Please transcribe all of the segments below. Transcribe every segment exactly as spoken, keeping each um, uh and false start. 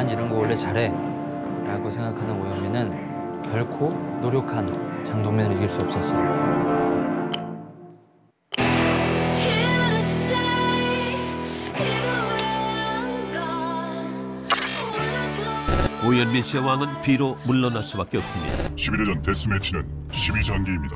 난 이런 거 원래 잘해 라고 생각하는 오영민은 결코 노력한 장동민을 이길 수 없었어요. 오영민 씨의 왕은 비로 물러날 수밖에 없습니다. 십일 회전 데스매치는 십이 장기입니다.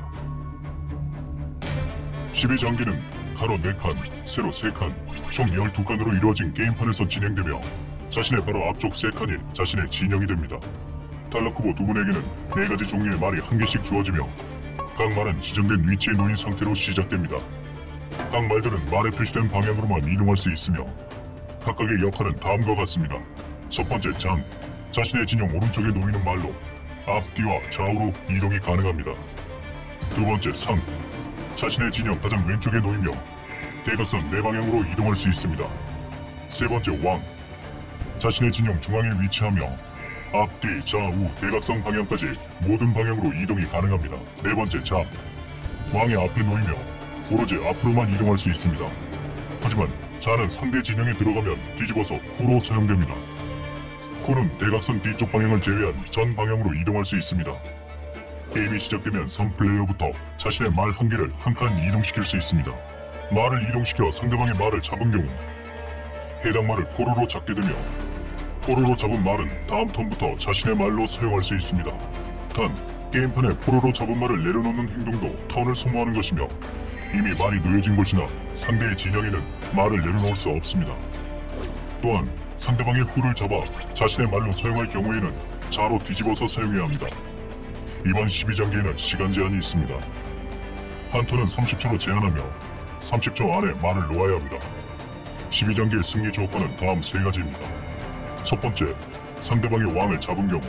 십이 장기는 가로 네 칸, 세로 세 칸, 총 열두 칸으로 이루어진 게임판에서 진행되며 자신의 바로 앞쪽 세 칸이 자신의 진영이 됩니다. 탈락 후보 두 분에게는 네 가지 종류의 말이 한 개씩 주어지며 각 말은 지정된 위치에 놓인 상태로 시작됩니다. 각 말들은 말에 표시된 방향으로만 이동할 수 있으며 각각의 역할은 다음과 같습니다. 첫 번째 장, 자신의 진영 오른쪽에 놓이는 말로 앞뒤와 좌우로 이동이 가능합니다. 두 번째 상, 자신의 진영 가장 왼쪽에 놓이며 대각선 네 방향으로 이동할 수 있습니다. 세 번째 왕, 자신의 진영 중앙에 위치하며 앞뒤 좌우 대각선 방향까지 모든 방향으로 이동이 가능합니다. 네 번째 자, 왕의 앞에 놓이며 오로지 앞으로만 이동할 수 있습니다. 하지만 자는 상대 진영에 들어가면 뒤집어서 후로 사용됩니다. 코는 대각선 뒤쪽 방향을 제외한 전 방향으로 이동할 수 있습니다. 게임이 시작되면 선 플레이어부터 자신의 말 한 개를 한 칸 이동시킬 수 있습니다. 말을 이동시켜 상대방의 말을 잡은 경우 해당 말을 포로로 잡게 되며 포로로 잡은 말은 다음 턴부터 자신의 말로 사용할 수 있습니다. 단, 게임판에 포로로 잡은 말을 내려놓는 행동도 턴을 소모하는 것이며 이미 말이 놓여진 곳이나 상대의 진영에는 말을 내려놓을 수 없습니다. 또한 상대방의 후를 잡아 자신의 말로 사용할 경우에는 자로 뒤집어서 사용해야 합니다. 이번 십이 장기에는 시간 제한이 있습니다. 한 턴은 삼십 초로 제한하며 삼십 초 안에 말을 놓아야 합니다. 십이 장기의 승리 조건은 다음 세 가지입니다. 첫 번째, 상대방의 왕을 잡은 경우.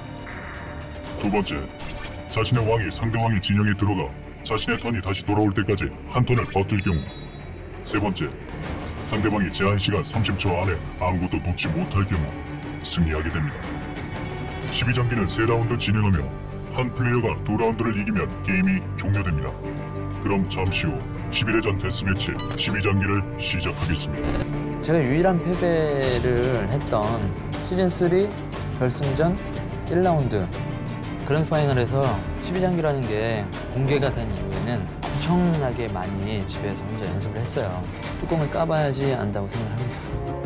두 번째, 자신의 왕이 상대왕의 진영에 들어가 자신의 턴이 다시 돌아올 때까지 한 턴을 버틸 경우. 세 번째, 상대방이 제한시간 삼십 초 안에 아무것도 놓지 못할 경우 승리하게 됩니다. 십이 장기는 세 라운드 진행하며 한 플레이어가 두 라운드를 이기면 게임이 종료됩니다. 그럼 잠시 후 십일 회전 데스매치 십이 장기를 시작하겠습니다. 제가 유일한 패배를 했던 시즌삼 결승전 일 라운드 그랜드 파이널에서 십이 장기라는 게 공개가 된 이후에는 엄청나게 많이 집에서 혼자 연습을 했어요. 뚜껑을 까봐야지 안다고 생각합니다.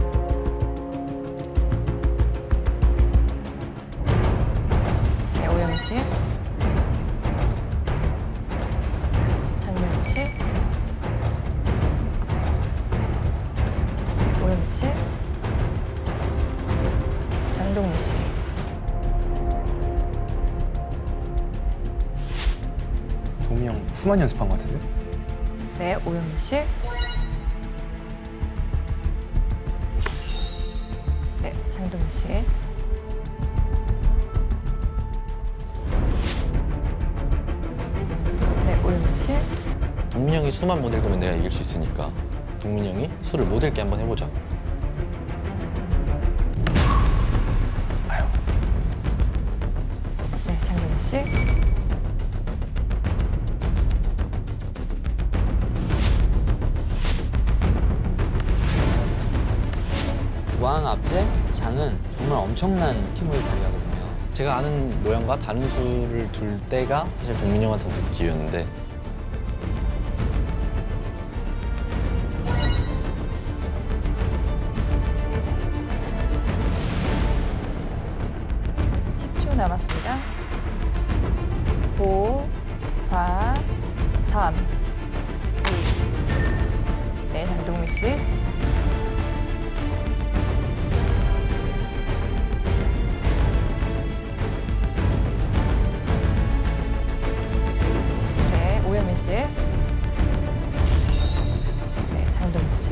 네, 오영민 씨. 장민희 씨. 네, 오영민 씨. 장동민 씨. 동미 형 수만 연습한 것 같은데? 네, 오영민 씨. 네, 장동민 씨. 네, 오영민 씨. 동민 형이 수만 못 읽으면 내가 이길 수 있으니까 동민 형이 수를 못 읽게 한번 해보자. 아유. 네, 장동민 씨. 왕 앞에 장은 정말 엄청난 팀을 발휘하거든요. 제가 아는 모양과 다른 수를 둘 때가 사실 동민 형한테는 기회였는데 십 초 남았습니다. 오, 사, 삼, 이. 네, 장동민 씨. 네, 오영민 씨. 네, 장동민 씨.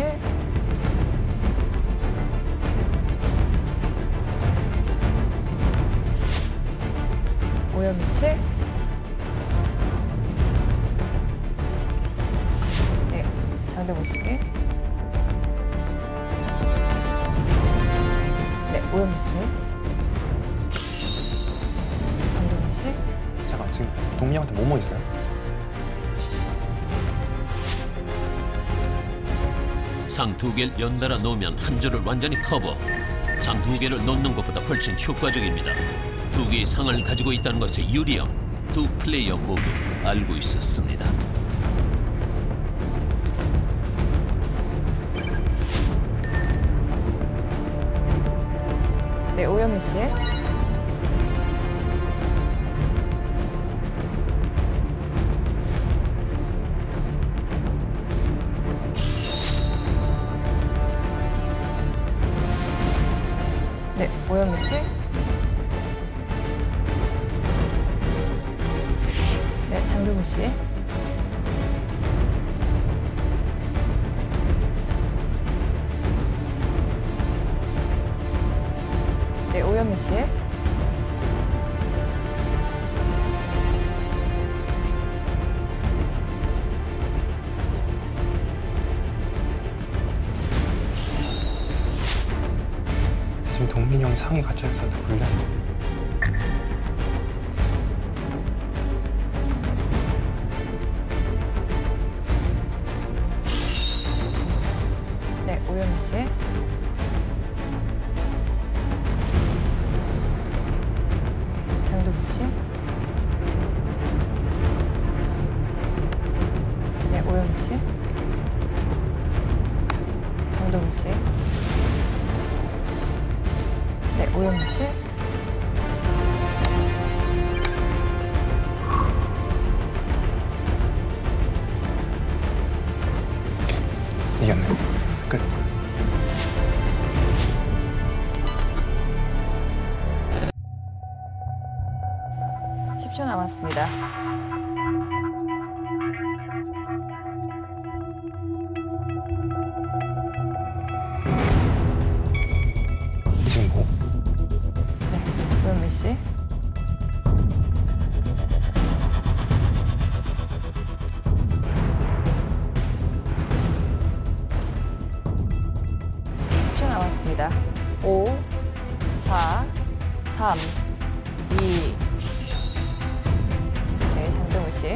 오영민 씨. 네, 장동민 씨. 네, 오영민 씨. 장동민 씨. 잠깐 지금 동미 형한테 뭐뭐 있어요? 상 두 개를 연달아 놓으면 한 줄을 완전히 커버. 장 두 개를 놓는 것보다 훨씬 효과적입니다. 두 개의 상을 가지고 있다는 것의 유리함 두 플레이어 모두 알고 있었습니다. 네, 오현미 씨. 네, 오현미 씨. 네, 장동민 씨. 네, 오현미 씨. 지금 동민이 형이 상에 갇혀서 다 불리한데. 네, 오현미 씨. 네, 장동민 씨. 네, 오현미 씨. 장동민 씨. 네, 오현미 씨. 이겼네. 끝. 십 초 남았습니다. 지금 뭐? 네, 오현미 씨. 십 초 남았습니다. 오, 사, 삼, 이. 네, 장동민 씨.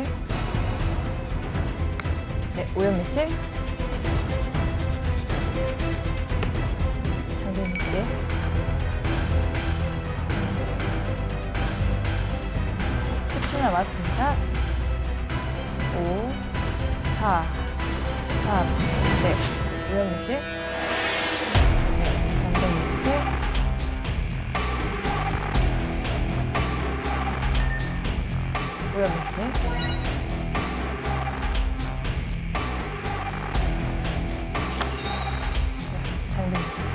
네, 오현미 씨. 장동민 씨. 십 초 남았습니다. 오, 사, 삼, 네, 오현미 씨. 네, 장동민 씨. 오현미 씨. 네, 장동민 씨.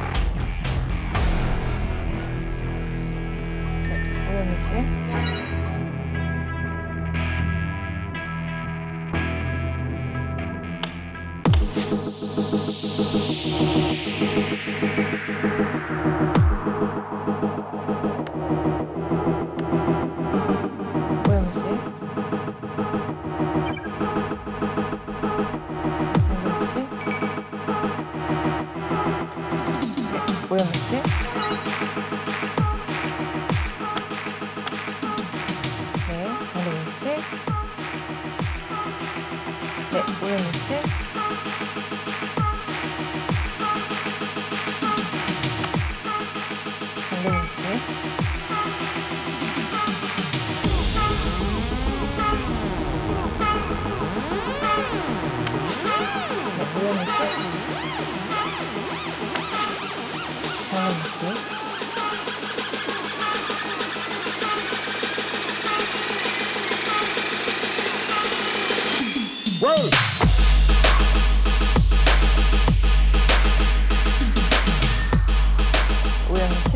네, 오현미 씨. 오현미 씨. 장동민 씨. 네, 오현미 씨. 네, 장동민 씨. 네, 오현미 씨. 장동민 씨. 네, 오현미 씨. 장동민 씨. 오현미 씨.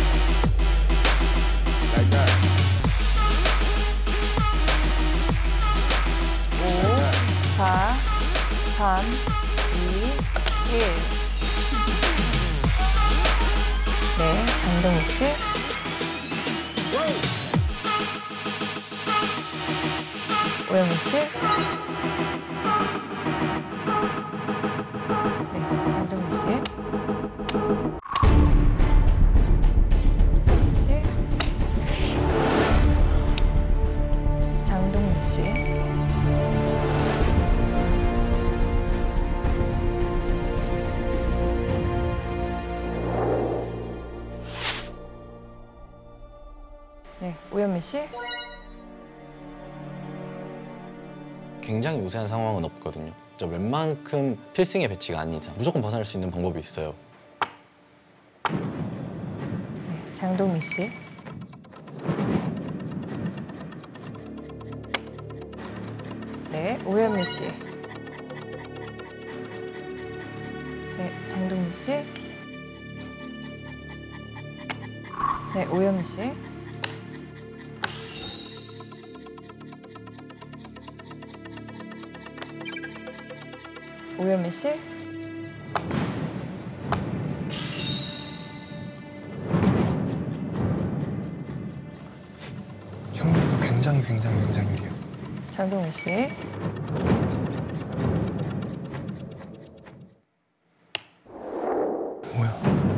오, 사, 삼, 이, 일. 네, 장동민 씨. 오현미 씨. 네, 장동민 씨. 오현미 씨. 장동민 씨. 네, 오현미 씨. 굉장히 우세한 상황은 없거든요. 저 웬만큼 필승의 배치가 아닌 이상 무조건 벗어날 수 있는 방법이 있어요. 네, 장동민 씨. 네, 오현미 씨. 네, 장동민 씨. 네, 오현미 씨. 오현미 씨. 형님도 굉장히 굉장히 굉장히 유리해요. 장동민 씨. 뭐야?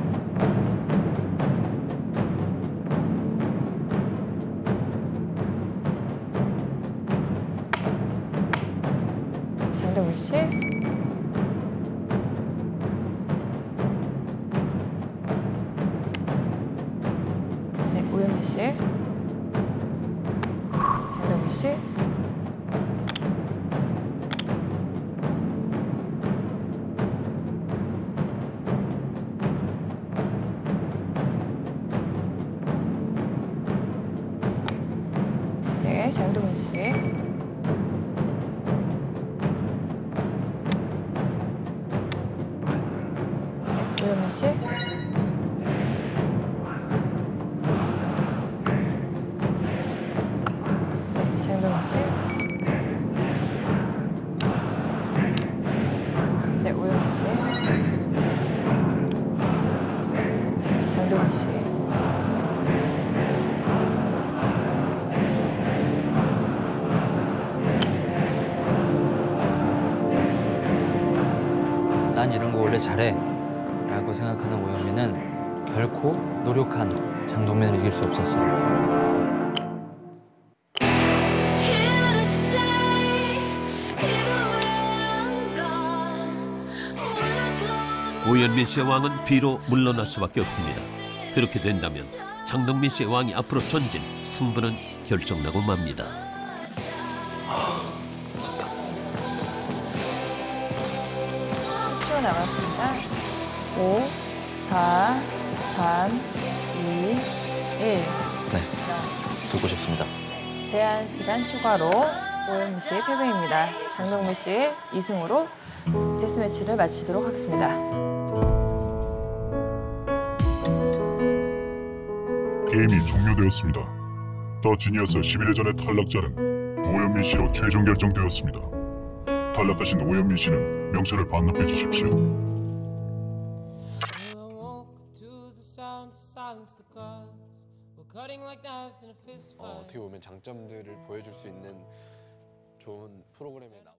장동민 씨. 네, 오현미 씨. 장동민 씨. 네, 장동민 씨. 네, 오현미 씨. 네, 장동민 씨. 네, 오현미 씨. 장동민 씨. 난 이런 거 원래 잘해 라고 생각하는 오현미는 결코 노력한 장동민을 이길 수 없었어요. Here to stay, even when I'm gone. When I close 오현민 씨의 왕은 비로 물러날 수밖에 없습니다. 그렇게 된다면 장동민 씨의 왕이 앞으로 전진, 승부는 결정나고 맙니다. 십 초 남았습니다. 오, 사, 삼, 이, 일. 네, 듣고 싶습니다. 제한 시간 추가로 오현미 씨의 패배입니다. 장동민 씨 이 승으로 데스매치를 마치도록 하겠습니다. 게임이 종료되었습니다. 더 지니어스 십일 회전의 탈락자는 오현민 씨로 최종 결정되었습니다. 탈락하신 오현민 씨는 명예를 반납해 주십시오. 어, 어떻게 보면 장점들을 보여줄 수 있는 좋은 프로그램에 나.